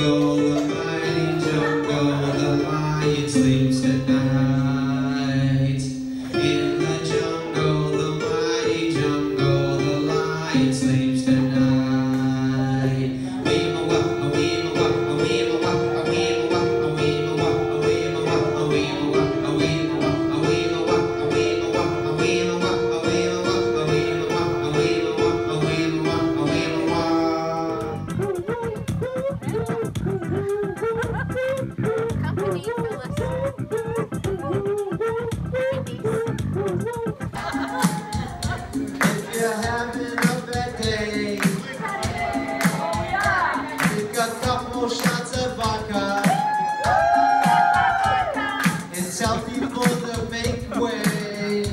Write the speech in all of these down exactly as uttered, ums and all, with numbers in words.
jungle, the mighty jungle, the lion sleeps tonight. In the jungle, the mighty jungle, the lion sleeps tonight. If you're having a bad day, take a couple shots of vodka and tell people to make way.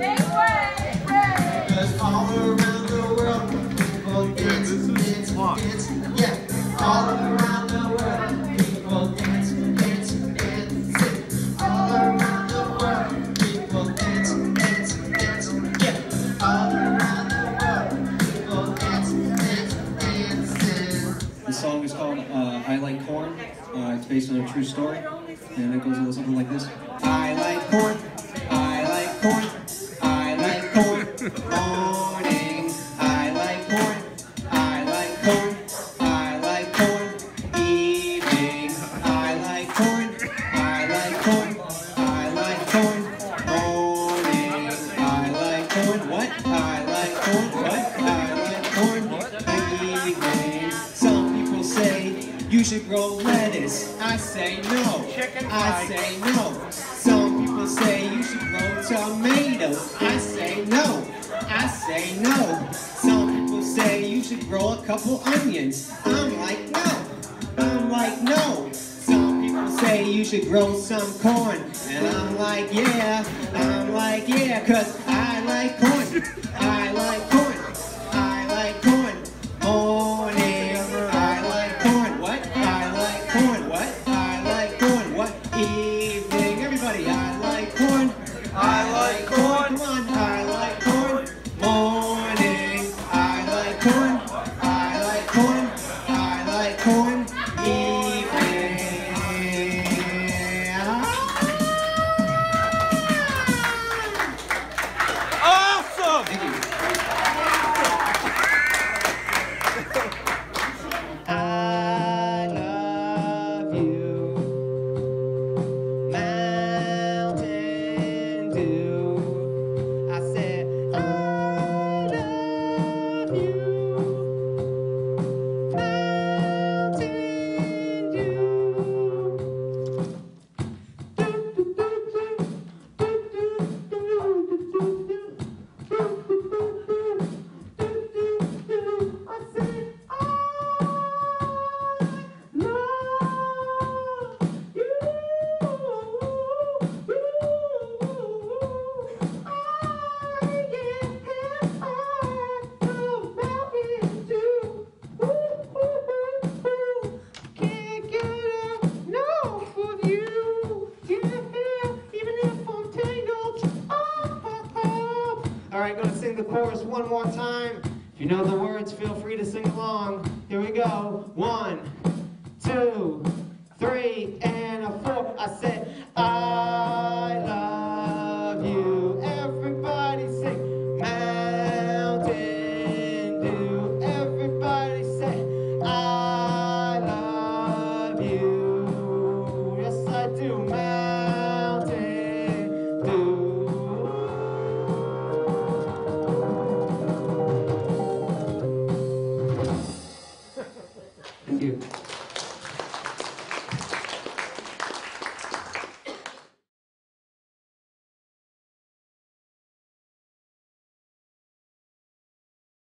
Cause all around the world, people dance, dance, dance, yeah. All around the world, people dance, dance, dance. All around the world, people dance, dance, dance, yeah. All around the world, people dance, dance, dancing. The song is called uh, I Like Corn. Uh, it's based on a true story, and it goes a little something like this. I like corn, I like corn, I like corn, morning. I like corn, I like corn, I like corn, evening. I like corn, I like corn, I like corn, morning. I like corn, what? I like corn, what? I like corn, evening. Some people say you should grow lettuce. I say no. I say no. Some people say you should grow tomatoes. I say no. I say no. Some people say you should grow a couple onions. I'm like no. I'm like no. Some people say you should grow some corn. And I'm like yeah. I'm like yeah. Cause I like corn. I like corn. I like corn. Morning. I like corn. What? I like corn. What? I like corn. What? Evening. Everybody, I like corn. I like corn. Come on. I like corn. Morning. I like corn. I like corn. I like corn. Evening. Awesome! Thank you. I love you, Mountain Dew. I said, I love you, Mountain Alright, gonna sing the chorus one more time. If you know the words, feel free to sing along. Here we go. One, two, three, and a four. I said, I love you. Everybody sing. Mountain Dew. Everybody say, I love you. Yes, I do. Mountain Dew. Thank you.